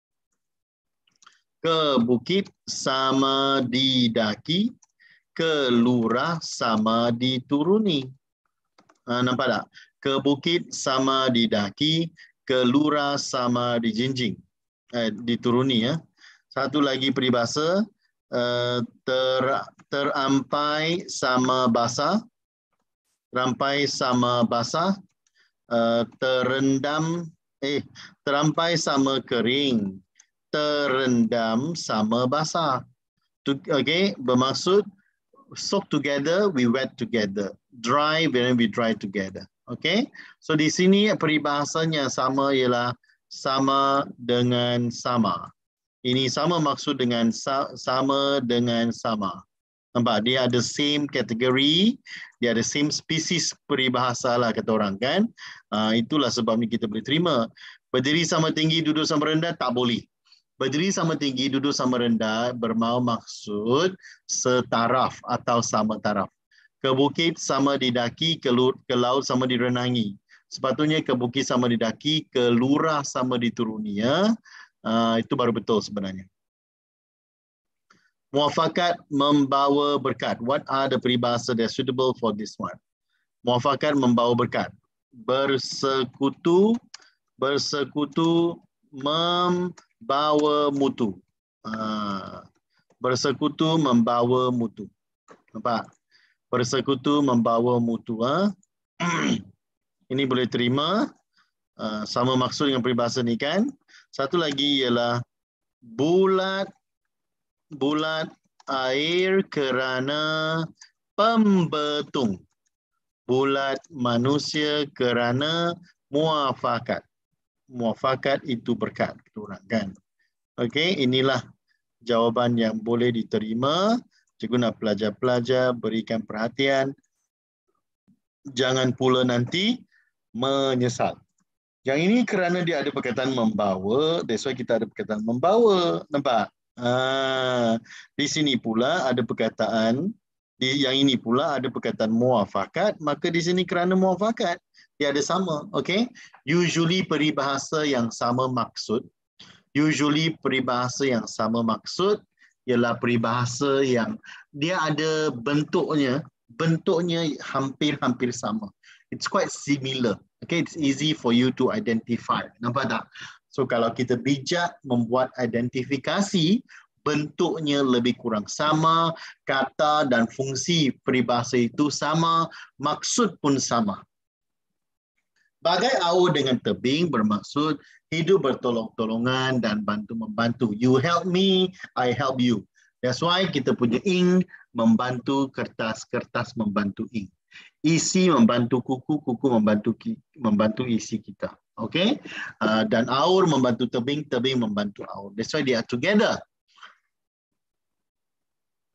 Ke bukit sama didaki, ke lurah sama dituruni. Ha, nampak tak? Ke bukit sama didaki, ke lurah sama dijinjing. Eh, dituruni ya. Satu lagi peribahasa, uh, ter, terampai sama basah, terampai sama basah, uh, terendam, eh, terampai sama kering. Terendam sama basah. Okay, bermaksud soak together, we wet together. Dry, when we dry together. Okay, so di sini peribahasanya sama ialah sama dengan sama. Ini sama maksud dengan sa sama dengan sama. Nampak, dia ada same kategori, dia ada same species peribahasa lah kata orang kan. Uh, itulah sebabnya kita boleh terima. Berdiri sama tinggi, duduk sama rendah, tak boleh. Berdiri sama tinggi, duduk sama rendah, bermau maksud setaraf atau sama taraf. Ke bukit sama didaki, ke, ke laut sama direnangi. Sepatutnya ke bukit sama didaki, ke lurah sama dituruni. Ya? Uh, itu baru betul sebenarnya. Muafakat membawa berkat. What are the peribahasa that are suitable for this one? Muafakat membawa berkat. Bersekutu, bersekutu mem bawa mutu. Ha. Bersekutu membawa mutu. Nampak? Bersekutu membawa mutu. Ha? Ini boleh terima. Uh, sama maksud dengan peribahasa ni kan. Satu lagi ialah bulat bulat air kerana pembetung. Bulat manusia kerana muafakat. Muafakat itu berkat, orang kan. Okey, inilah jawapan yang boleh diterima. Cikgu nak pelajar-pelajar berikan perhatian. Jangan pula nanti menyesal. Yang ini kerana dia ada perkataan membawa, that's why kita ada perkataan membawa. Nampak? Ah, di sini pula ada perkataan, di yang ini pula ada perkataan muafakat, maka di sini kerana muafakat. Dia ada sama, okay? Usually peribahasa yang sama maksud, usually peribahasa yang sama maksud ialah peribahasa yang dia ada bentuknya, bentuknya hampir-hampir sama. It's quite similar, okay? It's easy for you to identify. Nampak tak? So kalau kita bijak membuat identifikasi, bentuknya lebih kurang sama, kata dan fungsi peribahasa itu sama, maksud pun sama. Bagai aur dengan tebing bermaksud hidup bertolong-tolongan dan bantu-membantu. You help me, I help you. That's why kita punya ink membantu kertas, kertas membantu ink. Isi membantu kuku, kuku membantu membantu isi kita. Okay? Uh, dan aur membantu tebing, tebing membantu aur. That's why they are together.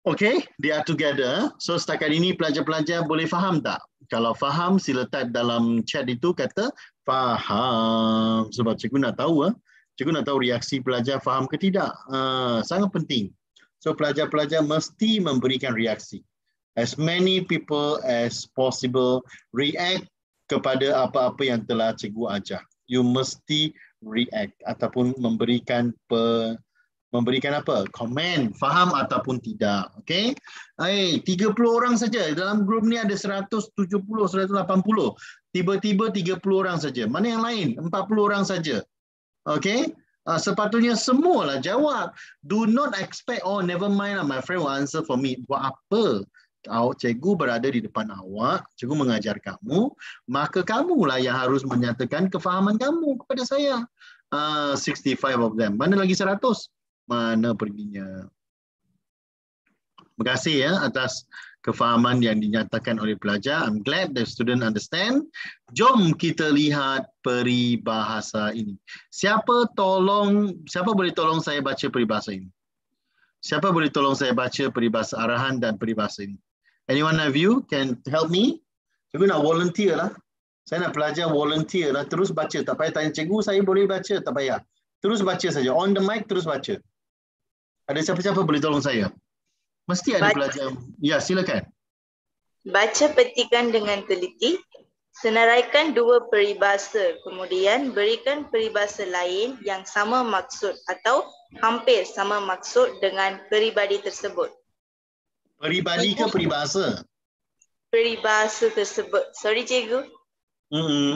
Okay, they are together. So setakat ini pelajar-pelajar boleh faham tak? Kalau faham, sila type dalam chat itu kata faham. Sebab cikgu nak tahu, ah, cikgu nak tahu reaksi pelajar faham ke tidak. Uh, sangat penting. So pelajar-pelajar mesti memberikan reaksi. As many people as possible react kepada apa-apa yang telah cikgu ajar. You mesti react ataupun memberikan pe, memberikan apa? Komen, faham ataupun tidak. Okay? Hey, tiga puluh orang saja. Dalam grup ni ada seratus tujuh puluh, seratus lapan puluh. Tiba-tiba tiga puluh orang saja. Mana yang lain? empat puluh orang saja. Okay? Uh, sepatutnya semualah jawab. Do not expect, oh never mind lah, my friend will answer for me. Buat apa? Oh, cikgu berada di depan awak, cikgu mengajar kamu, maka kamulah yang harus menyatakan kefahaman kamu kepada saya. Uh, sixty-five of them. Mana lagi seratus? Mana perginya? Terima kasih ya atas kefahaman yang dinyatakan oleh pelajar. I'm glad the student understand. Jom kita lihat peribahasa ini. Siapa tolong, siapa boleh tolong saya baca peribahasa ini? Siapa boleh tolong saya baca peribahasa arahan dan peribahasa ini? Anyone of you can help me? Cikgu nak volunteer lah. Saya nak pelajar volunteer lah. Terus baca. Tak payah tanya cikgu, saya boleh baca. Tak payah. Terus baca saja. On the mic, terus baca. Ada siapa-siapa boleh tolong saya? Mesti ada baca. Pelajar. Ya, silakan. Baca petikan dengan teliti. Senaraikan dua peribahasa. Kemudian berikan peribahasa lain yang sama maksud atau hampir sama maksud dengan peribadi tersebut. Peribadi ke peribahasa? Peribahasa tersebut. Sorry cikgu. Mm-hmm.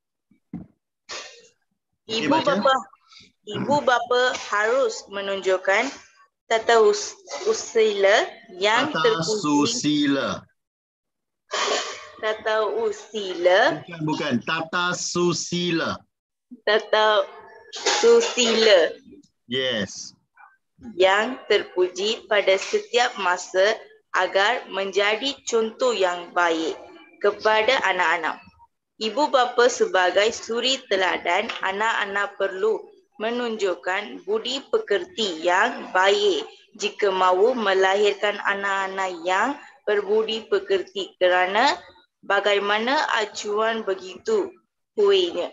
Ibu okay, bapa ibu bapa harus menunjukkan tata us, usila yang tata terpuji. Susila. Tata usila. Bukan, bukan. Tata susila. Tata susila. Yes. Yang terpuji pada setiap masa agar menjadi contoh yang baik kepada anak-anak. Ibu bapa sebagai suri teladan, anak-anak perlu menunjukkan budi pekerti yang baik jika mahu melahirkan anak-anak yang berbudi pekerti, kerana bagaimana acuan begitu kuenya.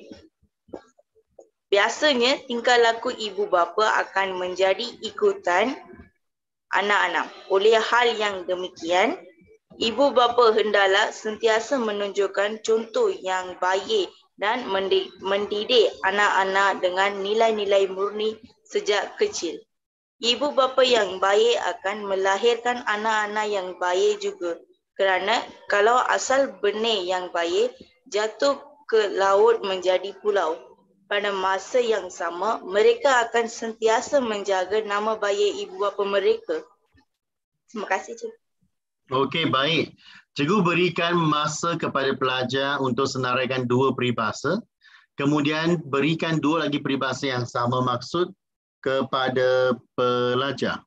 Biasanya tingkah laku ibu bapa akan menjadi ikutan anak-anak. Oleh hal yang demikian, ibu bapa hendaklah sentiasa menunjukkan contoh yang baik dan mendidik anak-anak dengan nilai-nilai murni sejak kecil. Ibu bapa yang baik akan melahirkan anak-anak yang baik juga, kerana kalau asal benih yang baik jatuh ke laut menjadi pulau, pada masa yang sama mereka akan sentiasa menjaga nama baik ibu bapa mereka. Terima kasih cikgu. Okey, baik. Cikgu berikan masa kepada pelajar untuk senaraikan dua peribahasa. Kemudian berikan dua lagi peribahasa yang sama maksud kepada pelajar.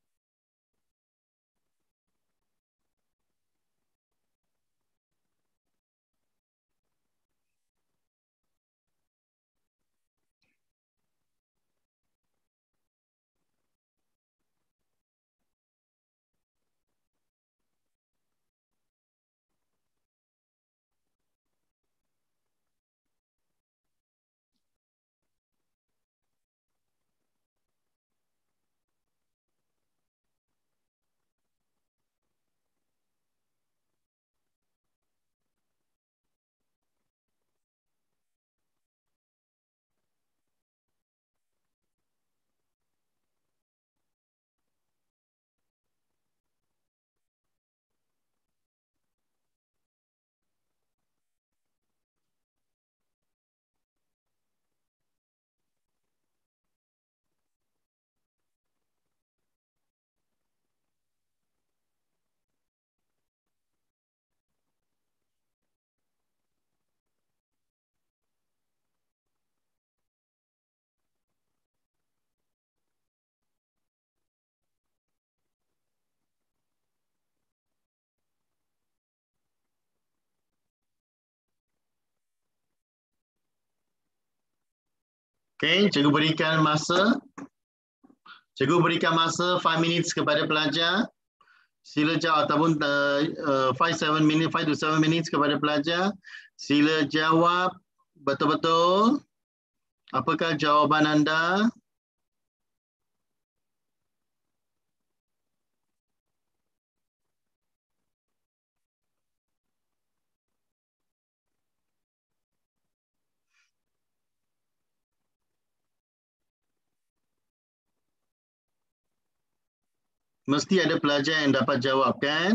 Okey, cikgu berikan masa. Cikgu berikan masa five minutes kepada pelajar. Sila jawab ataupun uh, five seven minutes, five to seven minutes kepada pelajar. Sila jawab betul-betul. Apakah jawapan anda? Mesti ada pelajar yang dapat jawab, kan?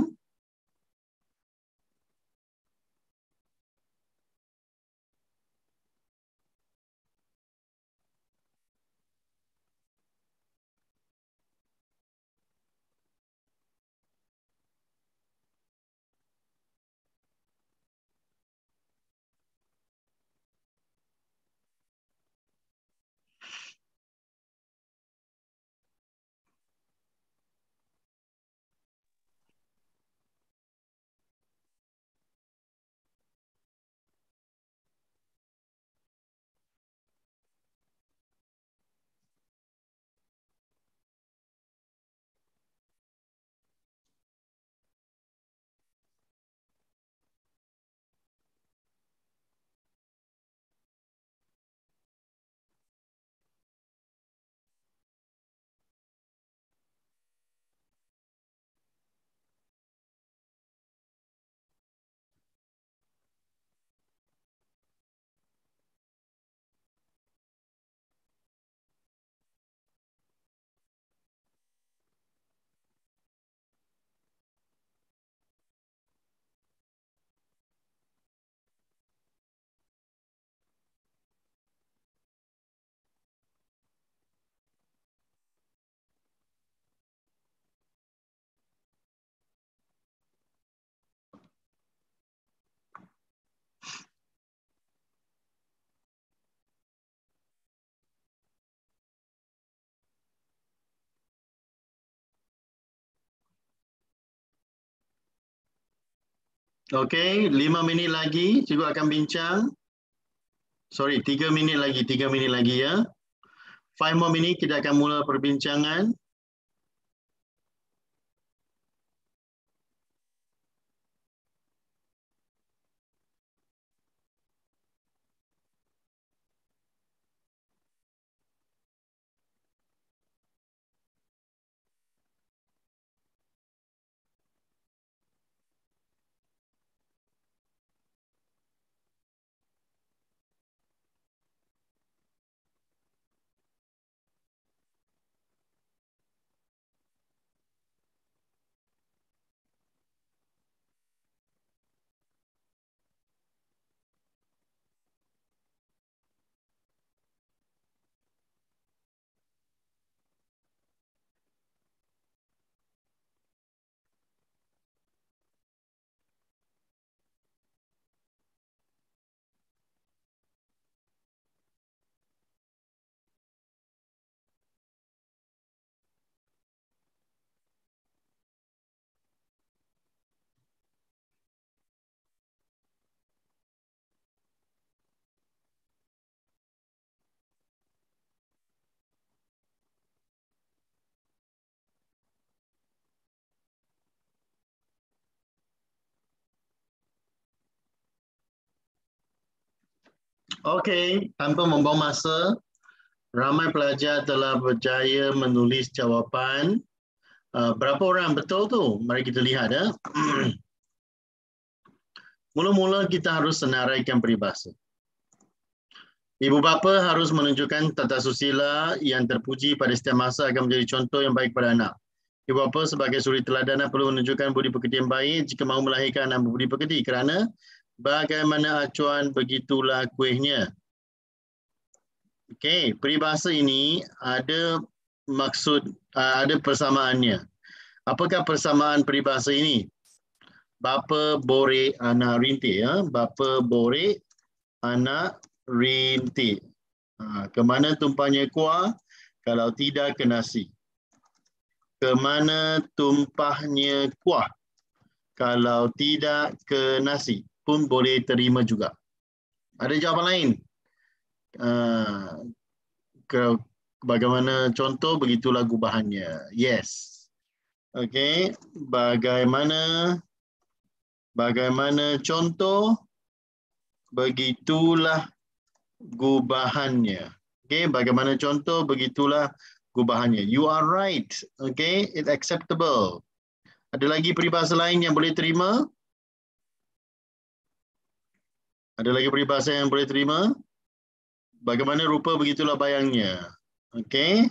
Okey, lima minit lagi cikgu akan bincang. Sorry, tiga minit lagi, tiga minit lagi ya. Five more minit kita akan mula perbincangan. Okey, tanpa membuang masa, ramai pelajar telah berjaya menulis jawapan. Uh, berapa orang betul tu? Mari kita lihat ya. Mula-mula kita harus senaraikan peribahasa. Ibu bapa harus menunjukkan tata susila yang terpuji pada setiap masa akan menjadi contoh yang baik pada anak. Ibu bapa sebagai suri teladan perlu menunjukkan budi pekerti yang baik jika mahu melahirkan anak berbudi pekerti, kerana bagaimana acuan begitulah kuihnya. Okey, peribahasa ini ada maksud, ada persamaannya. Apakah persamaan peribahasa ini? Bapa bore anak rintik, ya. Bapa bore anak rintik. Ha, kemana tumpahnya kuah kalau tidak ke nasi? Kemana tumpahnya kuah kalau tidak ke nasi? Pun boleh terima juga. Ada jawapan lain? Uh, ke, bagaimana contoh begitulah gubahannya. Yes. Okey, bagaimana bagaimana contoh, begitulah gubahannya. Okey, bagaimana contoh, begitulah gubahannya. You are right. Okey, it's acceptable. Ada lagi peribahasa lain yang boleh terima? Ada lagi peribahasa yang boleh terima? Bagaimana rupa, begitulah bayangnya. Okey.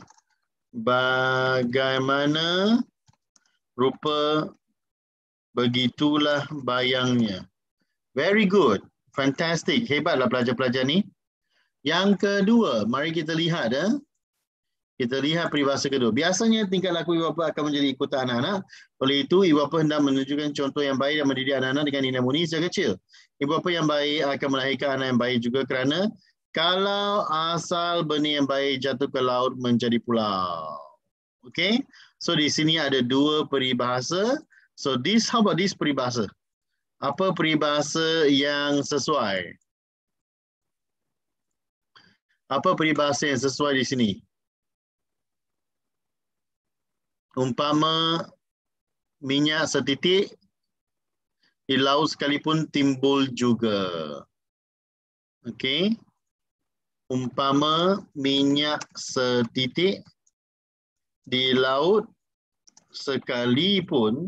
Bagaimana rupa, begitulah bayangnya. Very good. Fantastic. Hebatlah pelajar-pelajar ni. Yang kedua, mari kita lihat. Eh? Kita lihat peribahasa kedua. Biasanya tingkah laku ibu bapa akan menjadi ikutan anak-anak. Oleh itu, ibu bapa hendak menunjukkan contoh yang baik dan mendidik anak-anak dengan nilai murni sejak kecil. Ibu bapa yang baik akan melahirkan anak yang baik juga, kerana kalau asal benih yang baik jatuh ke laut menjadi pulau. Okay? So di sini ada dua peribahasa. So this, how about this peribahasa? Apa peribahasa yang sesuai? Apa peribahasa yang sesuai di sini? Umpama minyak setitik di laut sekalipun timbul juga. Okey. Umpama minyak setitik di laut sekalipun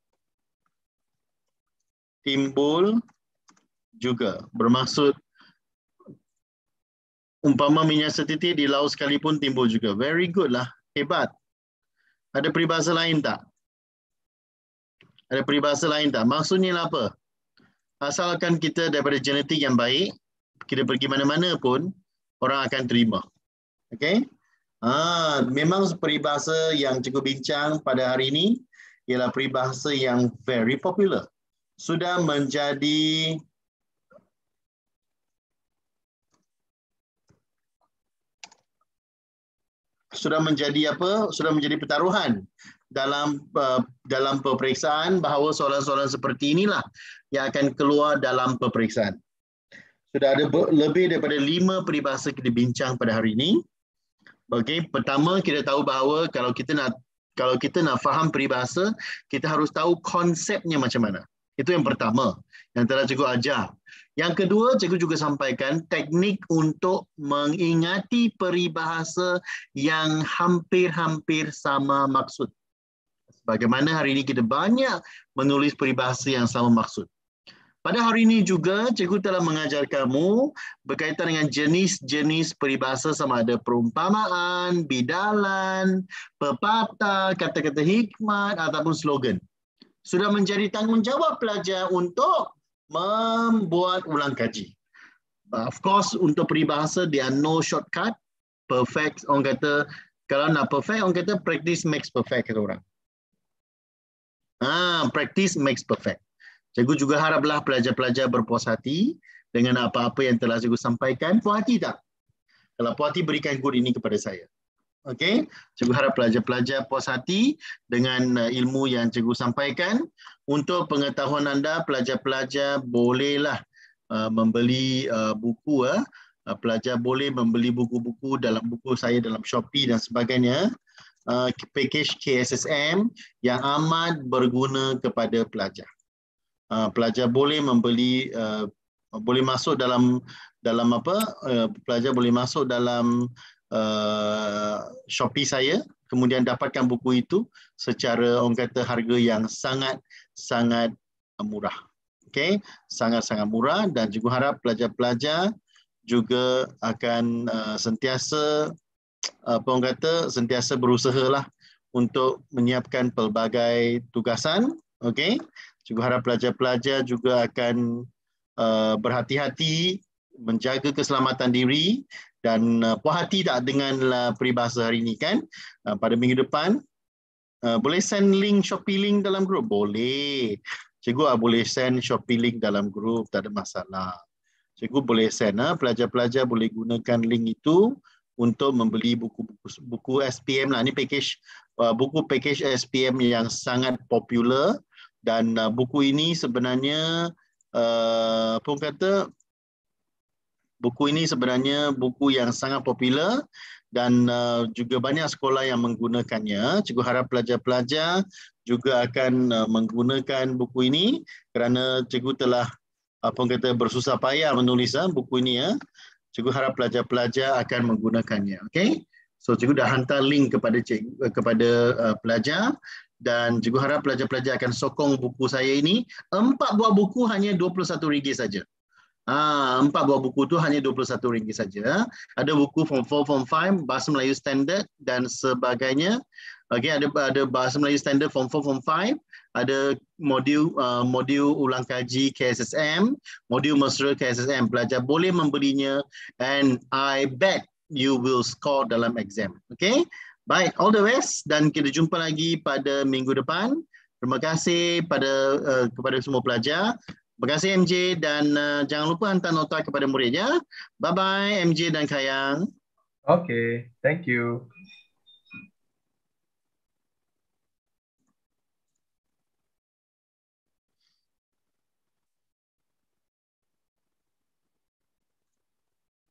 timbul juga. Bermaksud umpama minyak setitik di laut sekalipun timbul juga. Very good lah. Hebat. Ada peribahasa lain tak? Ada peribahasa lain tak? Maksudnya apa? Asalkan kita daripada genetik yang baik, kita pergi mana-mana pun, orang akan terima. Okay? Ah, memang peribahasa yang cikgu bincang pada hari ini ialah peribahasa yang very popular. Sudah menjadi sudah menjadi apa? Sudah menjadi pertaruhan dalam uh, dalam peperiksaan, bahawa soalan-soalan seperti inilah yang akan keluar dalam peperiksaan. Sudah ada lebih daripada lima peribahasa kita bincang pada hari ini. Okey, pertama kita tahu bahawa kalau kita nak kalau kita nak faham peribahasa, kita harus tahu konsepnya macam mana. Itu yang pertama yang telah cikgu ajar. Yang kedua, cikgu juga sampaikan teknik untuk mengingati peribahasa yang hampir-hampir sama maksud. Bagaimana hari ini kita banyak menulis peribahasa yang sama maksud. Pada hari ini juga, cikgu telah mengajar kamu berkaitan dengan jenis-jenis peribahasa sama ada perumpamaan, bidalan, pepatah, kata-kata hikmat ataupun slogan. Sudah menjadi tanggungjawab pelajar untuk membuat ulang kaji. Of course, untuk peribahasa, there are no shortcut. Perfect, orang kata, kalau nak perfect, orang kata practice makes perfect, kata orang. Ah, practice makes perfect. Cikgu juga haraplah pelajar-pelajar berpuas hati dengan apa-apa yang telah cikgu sampaikan. Puas hati tak? Kalau puas hati, berikan good ini kepada saya. Okey, cikgu harap pelajar-pelajar puas hati dengan uh, ilmu yang cikgu sampaikan. Untuk pengetahuan anda, pelajar-pelajar bolehlah uh, membeli uh, buku. Uh. Uh, pelajar boleh membeli buku-buku dalam buku saya dalam Shopee dan sebagainya. Uh, package K S S M yang amat berguna kepada pelajar. Uh, pelajar boleh membeli, uh, boleh masuk dalam dalam apa? Uh, pelajar boleh masuk dalam Uh, Shopee saya, kemudian dapatkan buku itu secara orang kata harga yang sangat sangat murah. Okey, sangat-sangat murah, dan juga harap pelajar-pelajar juga akan uh, sentiasa apa orang kata sentiasa berusahalah untuk menyiapkan pelbagai tugasan. Okey, juga harap pelajar-pelajar juga akan uh, berhati-hati menjaga keselamatan diri. Dan uh, puas hati tak dengan uh, peribahasa hari ini kan? Uh, pada minggu depan, uh, boleh send link Shopee link dalam grup? Boleh. Cikgu uh, boleh send Shopee link dalam grup, tak ada masalah. Cikgu boleh send. Uh, pelajar-pelajar boleh gunakan link itu untuk membeli buku-buku buku S P M lah. Ini package, uh, buku package S P M yang sangat popular. Dan uh, buku ini sebenarnya, uh, apa orang kata, buku ini sebenarnya buku yang sangat popular dan uh, juga banyak sekolah yang menggunakannya. Cikgu harap pelajar-pelajar juga akan uh, menggunakan buku ini kerana cikgu telah apa kata bersusah payah menulis uh, buku ini ya. Cikgu harap pelajar-pelajar akan menggunakannya. Okay? So cikgu dah hantar link kepada cikgu, kepada uh, pelajar dan cikgu harap pelajar-pelajar akan sokong buku saya ini. Empat buah buku hanya dua puluh satu ringgit saja. Ah, empat buah buku tu hanya dua puluh satu ringgit saja. Ada buku form four, form five, bahasa Melayu standard dan sebagainya. Okey, ada ada bahasa Melayu standard form four, form five, ada modul uh, modul ulang kaji K S S M, modul mesra K S S M. Pelajar boleh membelinya and I bet you will score dalam exam. Okey? Baik, all the best dan kita jumpa lagi pada minggu depan. Terima kasih pada uh, kepada semua pelajar. Terima kasih M J dan uh, jangan lupa hantar nota kepada murid ya. Bye bye M J dan Kayang. Okay, thank you.